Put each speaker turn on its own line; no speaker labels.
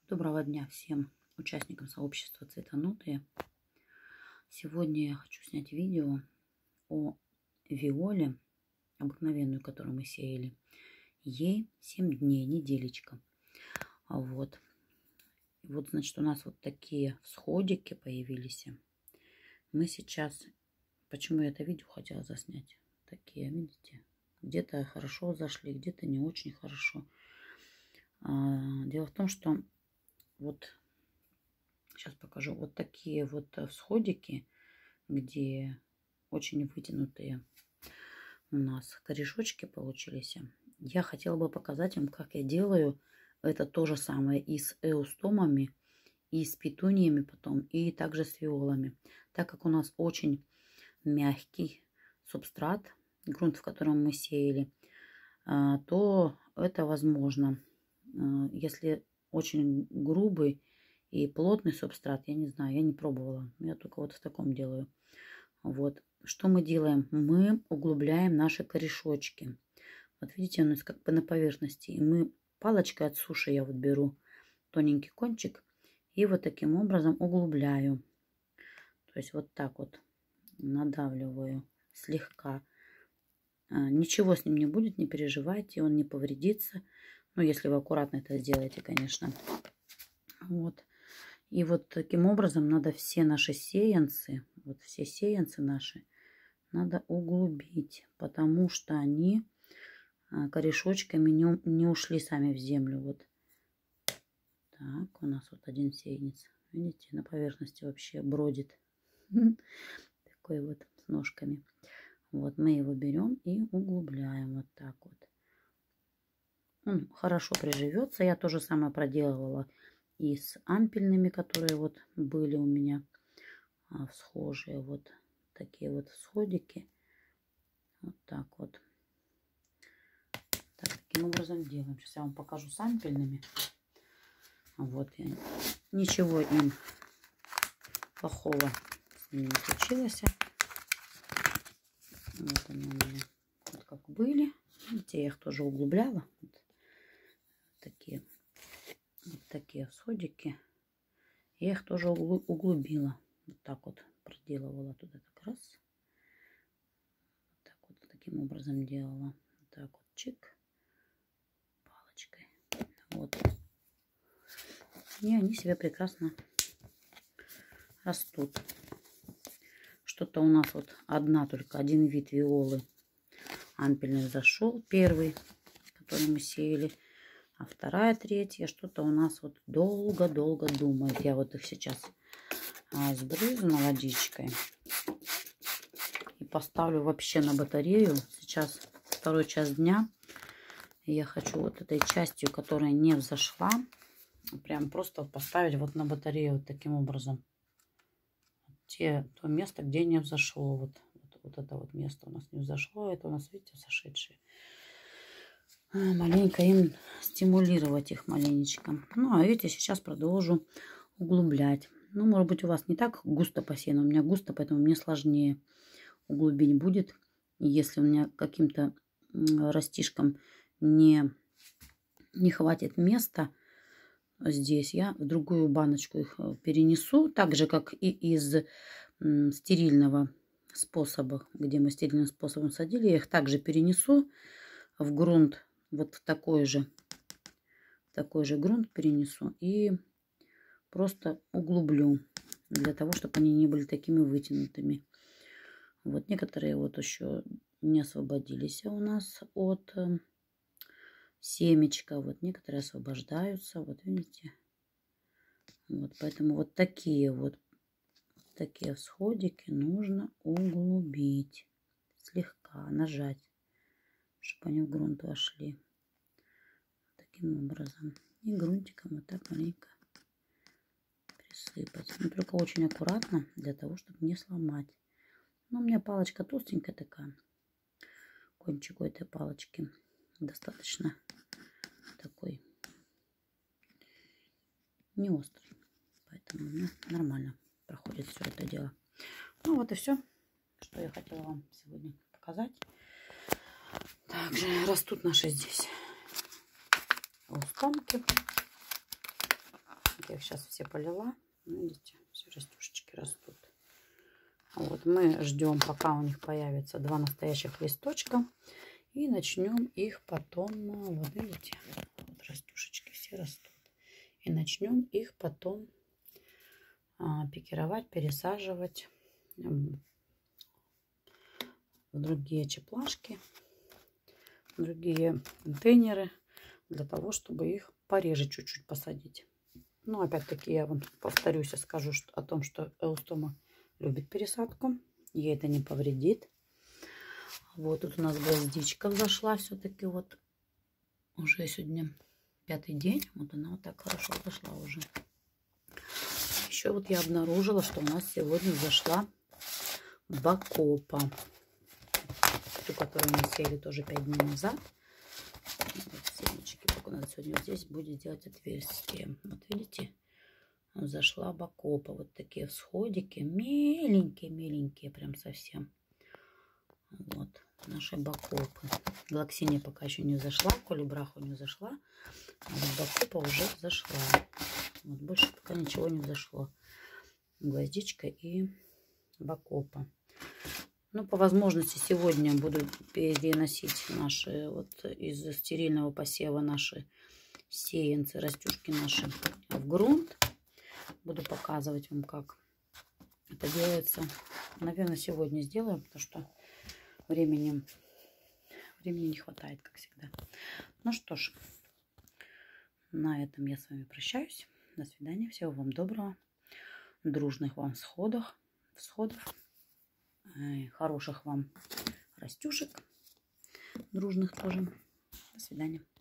Доброго дня всем участникам сообщества Цветанутые. Сегодня я хочу снять видео о виоле, обыкновенную, которую мы сеяли. Ей 7 дней, неделечка. Вот, значит, у нас вот такие всходики появились. Мы сейчас... Почему я это видео хотела заснять? Такие, видите? Где-то хорошо зашли, где-то не очень хорошо. Дело в том, что вот сейчас покажу вот такие вот всходики, где очень вытянутые у нас корешочки получились. Я хотела бы показать вам, как я делаю это то же самое и с эустомами, и с петуниями потом, и также с виолами. Так как у нас очень мягкий субстрат, грунт, в котором мы сеяли, то это возможно. Если очень грубый и плотный субстрат, я не знаю, я не пробовала. Я только вот в таком делаю. Вот. Что мы делаем? Мы углубляем наши корешочки. Вот видите, у нас как бы на поверхности. И мы палочкой от суши я вот беру тоненький кончик и вот таким образом углубляю. То есть вот так вот надавливаю слегка. Ничего с ним не будет, не переживайте, он не повредится. Ну, если вы аккуратно это сделаете, конечно. Вот. И вот таким образом надо все наши сеянцы, вот все сеянцы наши, надо углубить, потому что они корешочками не ушли сами в землю. Вот так, у нас вот один сеянец, видите, на поверхности вообще бродит. Такой вот с ножками. Вот мы его берем и углубляем вот так вот. Он хорошо приживется. Я то же самое проделывала и с ампельными, которые вот были у меня всхожие. Вот такие вот всходики. Вот так вот. Так, таким образом делаем. Сейчас я вам покажу с ампельными. Вот я ничего им плохого с ними не случилось. Вот они у меня вот как были. Видите, я их тоже углубляла. Вот такие всходики. Я их тоже углубила. Вот так вот проделывала туда так раз. Вот так вот таким образом делала. Вот так вот чик. Палочкой. Вот. И они себе прекрасно растут. Что-то у нас вот только один вид виолы ампельный зашел. Первый, который мы сеяли. А вторая, третья, что-то у нас вот долго-долго думает. Я вот их сейчас сбрызну водичкой и поставлю вообще на батарею. Сейчас второй час дня. И я хочу вот этой частью, которая не взошла, прям просто поставить вот на батарею вот таким образом. То место, где не взошло. Вот это вот место у нас не взошло. Это у нас, видите, сошедшие. Маленько им стимулировать их маленечко. Ну, а видите, сейчас продолжу углублять. Ну, может быть, у вас не так густо посеяно. У меня густо, поэтому мне сложнее углубить будет. Если у меня каким-то растишкам не хватит места здесь, я в другую баночку их перенесу. Так же, как и из стерильного способа, где мы стерильным способом садили. Я их также перенесу в грунт. Вот в такой же грунт перенесу и просто углублю, для того, чтобы они не были такими вытянутыми. Вот некоторые вот еще не освободились у нас от семечка. Вот некоторые освобождаются. Вот видите. Вот поэтому вот такие всходики нужно углубить. Слегка нажать, чтобы они в грунт вошли. Таким образом. И грунтиком вот так маленько присыпать. Но только очень аккуратно, для того, чтобы не сломать. Но у меня палочка толстенькая такая. Кончик у этой палочки достаточно такой не острый. Поэтому у меня нормально проходит все это дело. Ну вот и все, что я хотела вам сегодня показать. Также растут наши здесь эустомки. Я их сейчас все полила. Видите, все растюшечки растут. Вот мы ждем, пока у них появится 2 настоящих листочка. И начнем их потом, вот видите, вот растюшечки все растут. И начнем их потом пикировать, пересаживать в другие чеплашки, в другие контейнеры, для того, чтобы их пореже чуть-чуть посадить. Ну, опять-таки, я вам повторюсь и скажу о том, что эустома любит пересадку. Ей это не повредит. Вот тут у нас гвоздичка взошла все-таки. Вот уже сегодня 5-й день. Вот она вот так хорошо взошла уже. Еще вот я обнаружила, что у нас сегодня взошла бакопа. Ту, которую мы сеяли тоже 5 дней назад. Вот семечки. Только надо сегодня вот здесь будет делать отверстие. Вот видите? Зашла бакопа. Вот такие всходики. Меленькие прям совсем. Вот наши бакопы. Глоксиния пока еще не зашла. Колибраху не зашла. А вот бакопа уже зашла. Вот больше пока ничего не взошло. Гвоздичка и бакопа. Ну, по возможности сегодня буду переносить наши вот из стерильного посева наши сеянцы, растюшки наши в грунт. Буду показывать вам, как это делается. Наверное, сегодня сделаем, потому что времени не хватает, как всегда. Ну что ж, на этом я с вами прощаюсь. До свидания. Всего вам доброго. Дружных вам всходов. Хороших вам растюшек. Дружных тоже. До свидания.